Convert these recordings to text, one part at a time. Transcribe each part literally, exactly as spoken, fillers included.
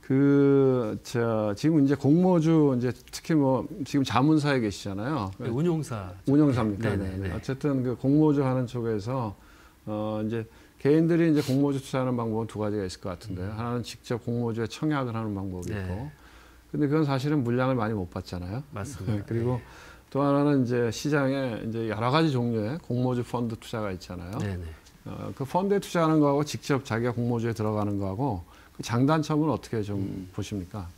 그, 저, 지금 이제 공모주, 이제 특히 뭐, 지금 자문사에 계시잖아요. 네, 운용사. 운용사입니까? 네네, 네. 네. 어쨌든 그 공모주 하는 쪽에서, 어, 이제 개인들이 이제 공모주 투자하는 방법은 두 가지가 있을 것 같은데요. 음. 하나는 직접 공모주에 청약을 하는 방법이 네. 있고, 근데 그건 사실은 물량을 많이 못 받잖아요. 맞습니다. 그리고 네. 또 하나는 이제 시장에 이제 여러 가지 종류의 공모주 펀드 투자가 있잖아요. 네네. 어, 그 펀드에 투자하는 거하고 직접 자기가 공모주에 들어가는 거하고 그 장단점은 어떻게 좀 음. 보십니까?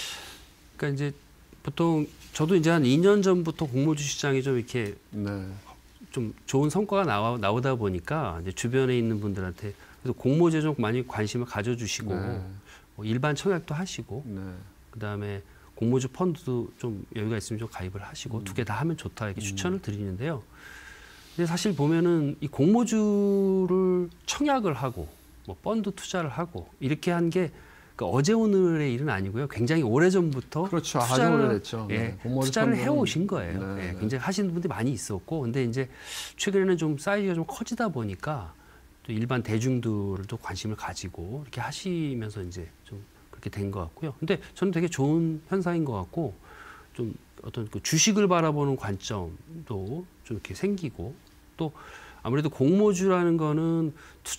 그러니까 이제 보통 저도 이제 한 이 년 전부터 공모주 시장이 좀 이렇게 네. 좀 좋은 성과가 나와, 나오다 보니까 이제 주변에 있는 분들한테 그래서 공모주에 좀 많이 관심을 가져주시고 네. 뭐 일반 청약도 하시고 네. 그다음에 공모주 펀드도 좀 여유가 있으면 좀 가입을 하시고 음. 두 개 다 하면 좋다 이렇게 음. 추천을 드리는데요. 근데 사실 보면은 이 공모주를 청약을 하고 뭐 펀드 투자를 하고 이렇게 한 게 그러니까 어제 오늘의 일은 아니고요. 굉장히 오래 전부터 그렇죠. 아주 투자를, 오래됐죠. 예, 네. 공모주 투자를 펀드는, 해오신 거예요. 네, 예, 네. 굉장히 하시는 분들이 많이 있었고, 근데 이제 최근에는 좀 사이즈가 좀 커지다 보니까 또 일반 대중들도 관심을 가지고 이렇게 하시면서 이제 좀 그렇게 된 것 같고요. 근데 저는 되게 좋은 현상인 것 같고, 좀 어떤 그 주식을 바라보는 관점도 좀 이렇게 생기고, 또 아무래도 공모주라는 거는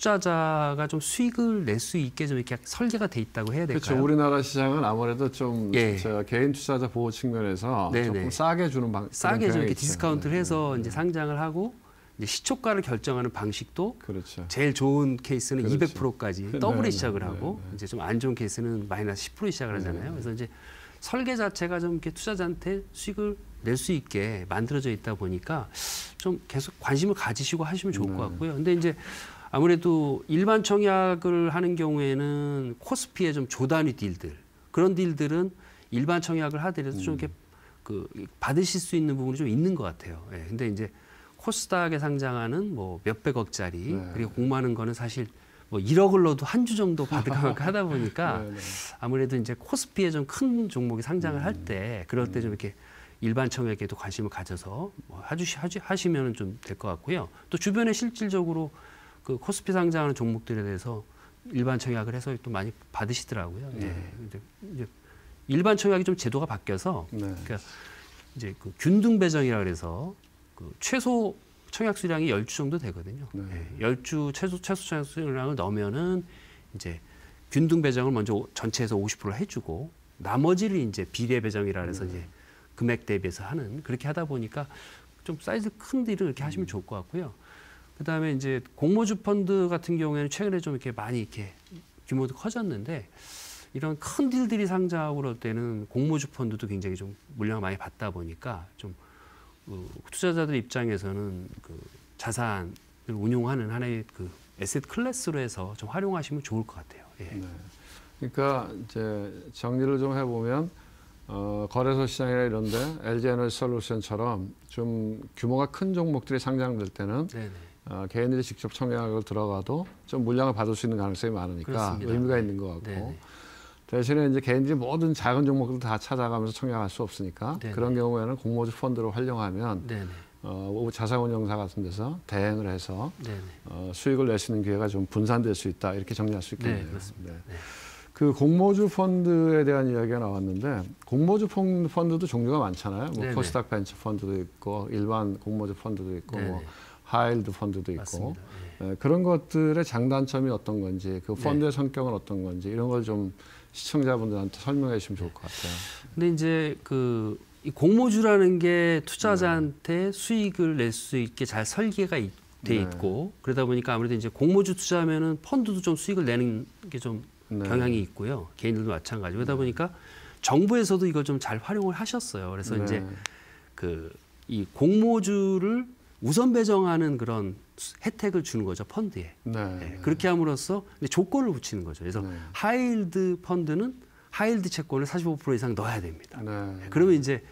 투자자가 좀 수익을 낼 수 있게 좀 이렇게 설계가 돼 있다고 해야 될까요? 그렇죠. 우리나라 시장은 아무래도 좀 예. 저 개인 투자자 보호 측면에서 네네. 조금 싸게 주는 방 싸게 좀 이렇게 있죠. 디스카운트를 네, 해서 네, 이제 네. 상장을 하고 이제 시초가를 결정하는 방식도 그렇죠. 제일 좋은 케이스는 그렇죠. 이백 퍼센트까지 네, 더블에 네, 시작을 네, 하고 네, 네. 이제 좀 안 좋은 케이스는 마이너스 십 퍼센트 시작을 하잖아요. 네. 그래서 이제 설계 자체가 좀 이렇게 투자자한테 수익을 낼 수 있게 만들어져 있다 보니까 좀 계속 관심을 가지시고 하시면 좋을 네. 것 같고요. 근데 이제 아무래도 일반 청약을 하는 경우에는 코스피의 좀 조단위 딜들 그런 딜들은 일반 청약을 하더라도 좀 음. 이렇게 그 받으실 수 있는 부분이 좀 있는 것 같아요. 예. 근데 이제 코스닥에 상장하는 뭐 몇백억짜리 네. 그리고 공모하는 거는 사실 뭐 일억을 넣어도 한 주 정도 받을 만큼 하다 보니까 네, 네. 아무래도 이제 코스피에 좀 큰 종목이 상장을 음. 할 때 그럴 때 좀 이렇게 일반 청약에도 관심을 가져서 뭐 하주시, 하시, 하시면 좀 될 것 같고요. 또 주변에 실질적으로 그 코스피 상장하는 종목들에 대해서 일반 청약을 해서 또 많이 받으시더라고요. 네. 예. 이제, 이제 일반 청약이 좀 제도가 바뀌어서 네. 그러니까 이제 그 균등 배정이라 그래서 그 최소 청약 수량이 열 주 정도 되거든요. 네. 예. 열 주 최소 최소 청약 수량을 넣으면은 이제 균등 배정을 먼저 전체에서 오십 퍼센트 해주고 나머지를 이제 비례 배정이라 그래서 네. 이제 금액 대비해서 하는 그렇게 하다 보니까 좀 사이즈 큰 딜을 이렇게 하시면 좋을 것 같고요. 그다음에 이제 공모주 펀드 같은 경우에는 최근에 좀 이렇게 많이 이렇게 규모도 커졌는데 이런 큰 딜들이 상장하고 그럴 때는 공모주 펀드도 굉장히 좀 물량을 많이 받다 보니까 좀 그 투자자들 입장에서는 그 자산을 운용하는 하나의 그 에셋 클래스로 해서 좀 활용하시면 좋을 것 같아요. 예. 네. 그러니까 이제 정리를 좀 해보면 어, 거래소 시장이나 이런데 엘지에너지솔루션처럼 좀 규모가 큰 종목들이 상장될 때는 네네. 어, 개인들이 직접 청약을 들어가도 좀 물량을 받을 수 있는 가능성이 많으니까 그렇습니다. 의미가 있는 것 같고 네네. 대신에 이제 개인들이 모든 작은 종목들 다 찾아가면서 청약할 수 없으니까 네네. 그런 경우에는 공모주 펀드를 활용하면 네네. 어, 자산운용사 같은 데서 대행을 해서 네네. 어, 수익을 낼 수 있는 기회가 좀 분산될 수 있다 이렇게 정리할 수 있겠네요. 네, 그렇습니다. 네. 네. 그 공모주 펀드에 대한 이야기가 나왔는데 공모주 펀드도 종류가 많잖아요. 뭐 네네. 코스닥 벤처 펀드도 있고 일반 공모주 펀드도 있고 네네. 뭐 하이힐드 펀드도 있고 맞습니다. 예, 그런 것들의 장단점이 어떤 건지 그 펀드의 네. 성격은 어떤 건지 이런 걸 좀 시청자분들한테 설명해 주시면 좋을 것 같아요. 근데 이제 그 이 공모주라는 게 투자자한테 수익을 낼 수 있게 잘 설계가 돼 네. 있고 그러다 보니까 아무래도 이제 공모주 투자하면은 펀드도 좀 수익을 내는 게 좀 네. 경향이 있고요. 개인들도 마찬가지고 그러다 보니까 정부에서도 이걸 좀 잘 활용을 하셨어요. 그래서 네. 이제 그 이 공모주를 우선 배정하는 그런 혜택을 주는 거죠 펀드에. 네. 네, 그렇게 함으로써 근데 조건을 붙이는 거죠. 그래서 네. 하이힐드 펀드는 하이힐드 채권을 사십오 퍼센트 이상 넣어야 됩니다. 네. 그러면 이제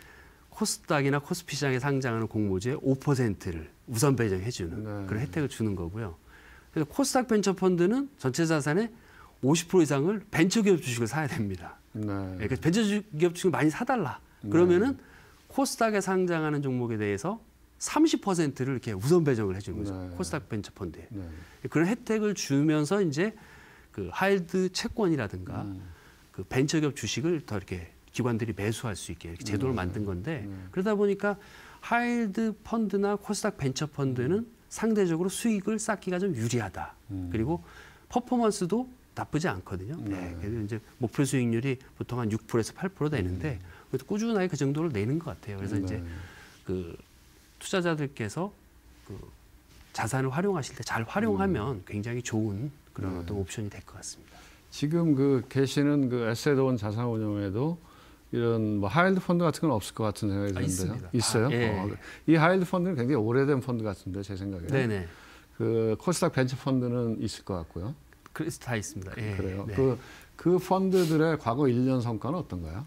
코스닥이나 코스피 시장에 상장하는 공모주의 오 퍼센트를 우선 배정해 주는 네. 그런 혜택을 주는 거고요. 그래서 코스닥 벤처 펀드는 전체 자산의 오십 퍼센트 이상을 벤처기업 주식을 사야 됩니다. 네. 그러니까 벤처기업 주식을 많이 사달라. 그러면은 코스닥에 상장하는 종목에 대해서 삼십 퍼센트를 이렇게 우선 배정을 해주는 거죠. 네. 코스닥 벤처 펀드에. 네. 그런 혜택을 주면서 이제 그 하이힐드 채권이라든가 음. 그 벤처기업 주식을 더 이렇게 기관들이 매수할 수 있게 이렇게 제도를 네. 만든 건데 네. 그러다 보니까 하이힐드 펀드나 코스닥 벤처 펀드는 상대적으로 수익을 쌓기가 좀 유리하다. 음. 그리고 퍼포먼스도 나쁘지 않거든요. 네. 네. 그래서 이제 목표 수익률이 보통 한 육 퍼센트에서 팔 퍼센트 되는데 그래도 꾸준하게 그 정도를 내는 것 같아요. 그래서 네. 이제 그 투자자들께서 그 자산을 활용하실 때 잘 활용하면 굉장히 좋은 그런 네. 어떤 옵션이 될 것 같습니다. 지금 그 계시는 그 에셋온 자산 운용에도 이런 뭐 하이힐드 펀드 같은 건 없을 것 같은 생각이 아, 드는데요. 있습니다. 있어요? 아, 예. 어, 이 하이힐드 펀드는 굉장히 오래된 펀드 같은데 제 생각에. 네네. 그 코스닥 벤처 펀드는 있을 것 같고요. 그래서 다 있습니다. 예. 그래요. 네. 그, 그 펀드들의 과거 일 년 성과는 어떤가요?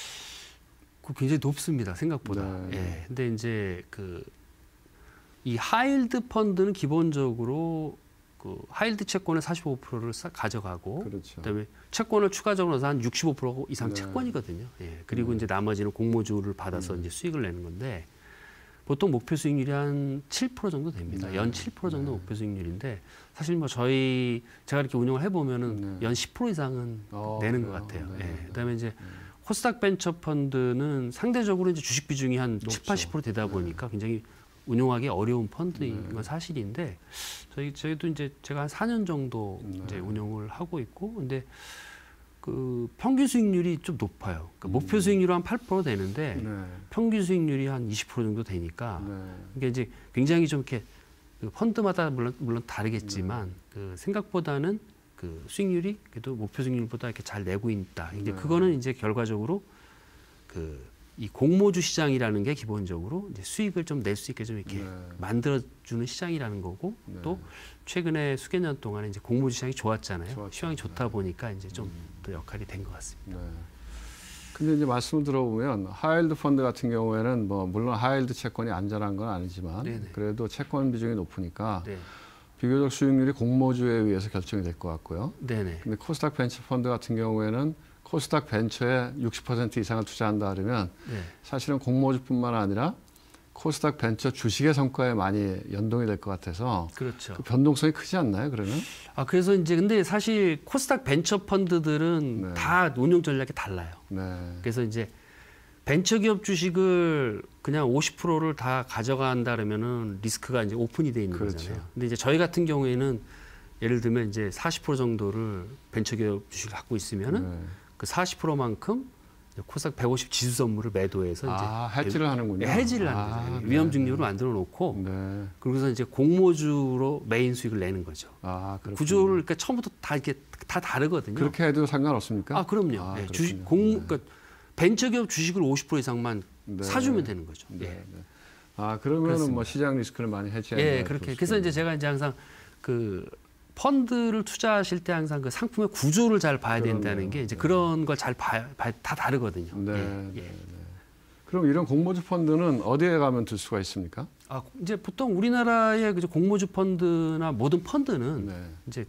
그 굉장히 높습니다. 생각보다. 네. 예. 근데 이제 그 이 하이힐드 펀드는 기본적으로 그 하이힐드 채권의 사십오 퍼센트를 싹 가져가고 그렇죠. 그다음에 채권을 추가적으로 넣어서 한 육십오 퍼센트 이상 네. 채권이거든요. 예. 그리고 네. 이제 나머지는 공모주를 받아서 네. 이제 수익을 내는 건데 보통 목표 수익률이 한 칠 퍼센트 정도 됩니다. 네. 연 칠 퍼센트 정도 네. 목표 수익률인데 사실 뭐 저희 제가 이렇게 운영을 해보면은 네. 연 십 퍼센트 이상은 어, 내는 그래요? 것 같아요. 네. 예. 그다음에 이제 코스닥 벤처 펀드는 상대적으로 이제 주식 비중이 한 칠, 팔십 퍼센트 되다 보니까 굉장히 운용하기 어려운 펀드인 네. 건 사실인데 저희 저희도 이제 제가 한 사 년 정도 네. 이제 운영을 하고 있고 근데 그 평균 수익률이 좀 높아요. 그러니까 목표 수익률은 한 팔 퍼센트 되는데 네. 평균 수익률이 한 이십 퍼센트 정도 되니까 네. 이게 이제 굉장히 좀 이렇게 그 펀드마다 물론 물론 다르겠지만 그 생각보다는 그 수익률이 그래도 목표 수익률보다 이렇게 잘 내고 있다. 이제 네. 그거는 이제 결과적으로 그 이 공모주 시장이라는 게 기본적으로 이제 수익을 좀 낼 수 있게 좀 이렇게 네. 만들어주는 시장이라는 거고 네. 또 최근에 수개 년 동안에 이제 공모주 시장이 좋았잖아요. 좋았죠. 시장이 좋다 네. 보니까 이제 좀 더 역할이 된 것 같습니다. 네. 근데 이제 말씀을 들어보면 하이힐드 펀드 같은 경우에는 뭐 물론 하이힐드 채권이 안전한 건 아니지만 네네. 그래도 채권 비중이 높으니까 네, 비교적 수익률이 공모주에 의해서 결정이 될 것 같고요. 네네, 근데 코스닥 벤처 펀드 같은 경우에는 코스닥 벤처에 육십 퍼센트 이상을 투자한다 그러면 네, 사실은 공모주뿐만 아니라 코스닥 벤처 주식의 성과에 많이 연동이 될 것 같아서 그렇죠. 그 변동성이 크지 않나요? 그러면? 아 그래서 이제 근데 사실 코스닥 벤처 펀드들은 네. 다 운용 전략이 달라요. 네. 그래서 이제 벤처기업 주식을 그냥 오십 퍼센트를 다 가져간다 그러면은 리스크가 이제 오픈이 돼 있는 그렇죠. 거잖아요. 근데 이제 저희 같은 경우에는 예를 들면 이제 사십 퍼센트 정도를 벤처기업 주식을 갖고 있으면은 네. 그 사십 퍼센트만큼 코스닥 백오십 지수 선물을 매도해서 아, 이제 해지를 하는군요. 해지를 하는 아, 거죠. 네. 위험 증류로 만들어 놓고 네. 그러고서 이제 공모주로 메인 수익을 내는 거죠. 아, 그렇군요. 구조를 그러니까 처음부터 다 이렇게 다 다르거든요. 그렇게 해도 상관없습니까? 아 그럼요. 아, 네, 그렇군요. 주식 공 네. 그러니까 벤처기업 주식을 오십 퍼센트 이상만 네. 사주면 되는 거죠. 네. 예. 네. 아, 그러면은 그렇습니다. 뭐 시장 리스크를 많이 해지하는 예, 그렇게. 그래서 이제 네. 제가 이제 항상 그 펀드를 투자하실 때 항상 그 상품의 구조를 잘 봐야 그러네요. 된다는 게 이제 네. 그런 걸 잘 봐야 봐- 다 다르거든요. 네, 예, 네, 예. 네. 그럼 이런 공모주 펀드는 어디에 가면 들 수가 있습니까? 아 이제 보통 우리나라의 그 공모주 펀드나 모든 펀드는 네. 이제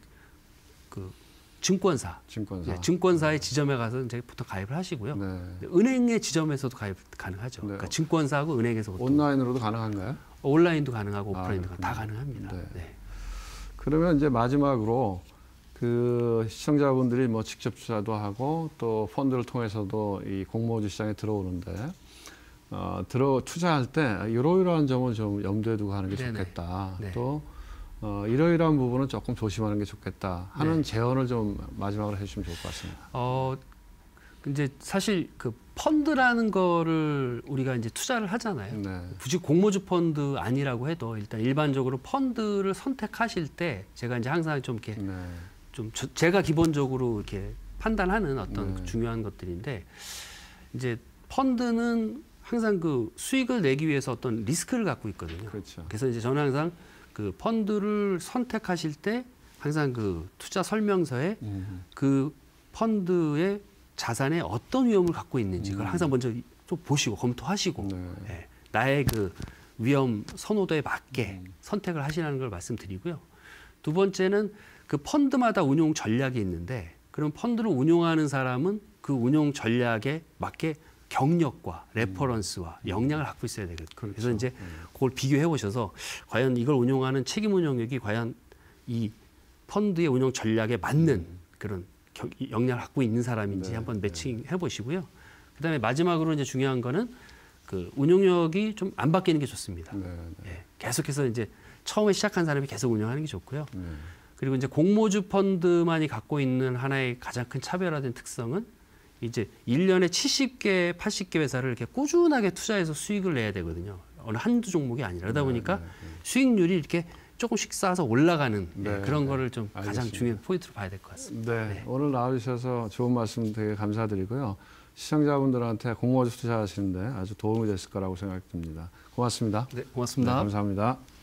그 증권사, 증권사. 예, 증권사의 지점에 가서 이제 보통 가입을 하시고요. 네. 은행의 지점에서도 가입 가능하죠. 네. 그러니까 증권사하고 은행에서 보통 온라인으로도 가능한가요? 온라인도 가능하고 아, 오프라인도 그렇군요. 다 가능합니다. 네. 네. 그러면 이제 마지막으로 그 시청자분들이 뭐 직접 투자도 하고 또 펀드를 통해서도 이 공모주 시장에 들어오는데 어, 들어 투자할 때 이러이러한 점을 좀 염두에 두고 하는 게 네네. 좋겠다. 네. 또 어, 이러이러한 부분은 조금 조심하는 게 좋겠다 하는 네. 제언을 좀 마지막으로 해주시면 좋을 것 같습니다. 어 이제 사실 그 펀드라는 거를 우리가 이제 투자를 하잖아요. 네. 굳이 공모주 펀드 아니라고 해도 일단 일반적으로 펀드를 선택하실 때 제가 이제 항상 좀 이렇게 네. 좀 저- 제가 기본적으로 이렇게 판단하는 어떤 네. 중요한 것들인데 이제 펀드는 항상 그 수익을 내기 위해서 어떤 리스크를 갖고 있거든요. 그렇죠. 그래서 이제 저는 항상 그 펀드를 선택하실 때 항상 그 투자 설명서에 음. 그 펀드의 자산에 어떤 위험을 갖고 있는지 그걸 음. 항상 먼저 좀 보시고 검토하시고 네. 예, 나의 그 위험 선호도에 맞게 음. 선택을 하시라는 걸 말씀드리고요. 두 번째는 그 펀드마다 운용 전략이 있는데 그럼 펀드를 운용하는 사람은 그 운용 전략에 맞게 경력과 레퍼런스와 역량을 갖고 있어야 되거든요. 그렇죠. 그래서 이제 음. 그걸 비교해 보셔서 과연 이걸 운용하는 책임 운용력이 과연 이 펀드의 운용 전략에 맞는 그런 겨- 역량을 갖고 있는 사람인지 네, 한번 매칭해 보시고요. 그다음에 마지막으로 이제 중요한 거는 그 운용력이 좀 안 바뀌는 게 좋습니다. 네, 네. 예, 계속해서 이제 처음에 시작한 사람이 계속 운영하는 게 좋고요. 네. 그리고 이제 공모주 펀드만이 갖고 있는 하나의 가장 큰 차별화된 특성은 이제 일 년에 칠십 개, 팔십 개 회사를 이렇게 꾸준하게 투자해서 수익을 내야 되거든요. 어느 한두 종목이 아니라. 그러다 보니까 네, 네, 네. 수익률이 이렇게 조금씩 쌓아서 올라가는 예, 네, 그런 네. 거를 좀 가장 알겠습니다. 중요한 포인트로 봐야 될 것 같습니다. 네, 네. 오늘 나와주셔서 좋은 말씀 되게 감사드리고요. 시청자분들한테 공모주 투자하시는데 아주 도움이 됐을 거라고 생각됩니다. 고맙습니다. 네, 고맙습니다. 네, 감사합니다.